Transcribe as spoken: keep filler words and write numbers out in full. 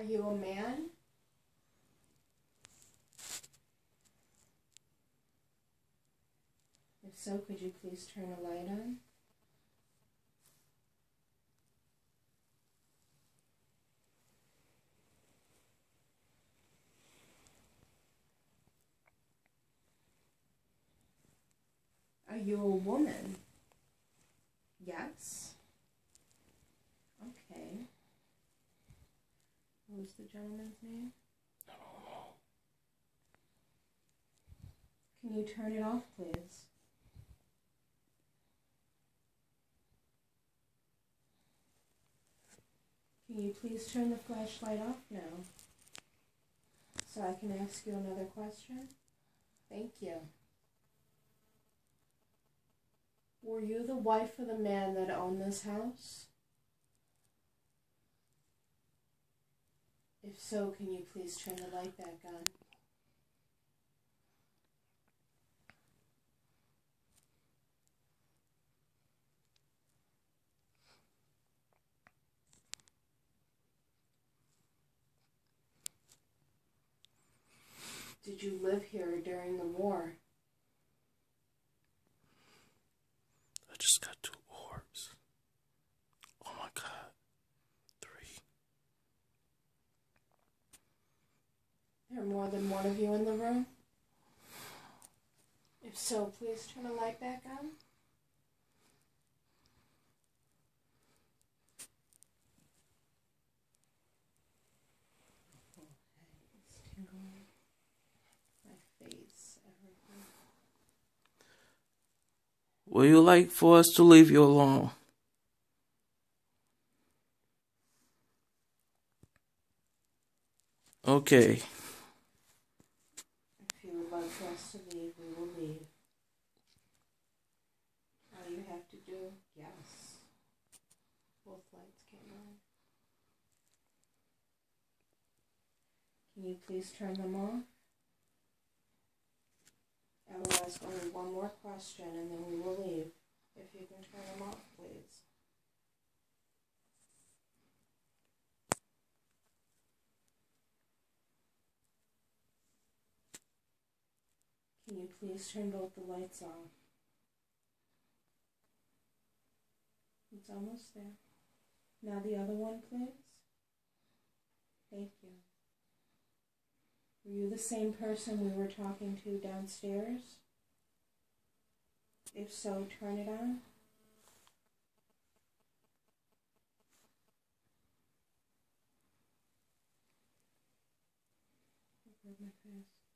you a man? If so, could you please turn a light on? Are you a woman? Yes. Okay. What was the gentleman's name? I don't know. Can you turn it off, please? Can you please turn the flashlight off now? So I can ask you another question? Thank you. Were you the wife of the man that owned this house? If so, can you please turn the light back on? Did you live here during the war? I just got two orbs. Oh my God. Three. There are more than one of you in the room? If so, please turn the light back on. Would you like for us to leave you alone? Okay. If you would like for us to leave, we will leave. All you have to do, yes. Both lights came on. Can you please turn them off? I will ask only one more question and then we will leave. If you can turn them off, please. Can you please turn both the lights off? It's almost there. Now the other one, please. Thank you. Were you the same person we were talking to downstairs? If so, turn it on. Over my face.